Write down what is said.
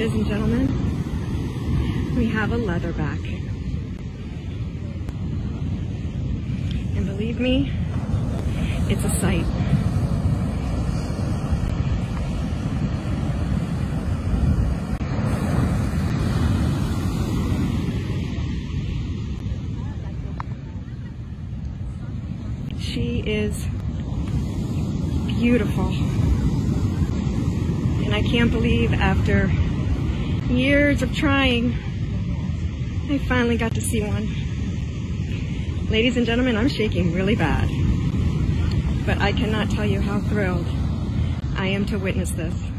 ladies and gentlemen, we have a leatherback. And believe me, it's a sight. She is beautiful. And I can't believe after years of trying, I finally got to see one. Ladies and gentlemen, I'm shaking really bad. But I cannot tell you how thrilled I am to witness this.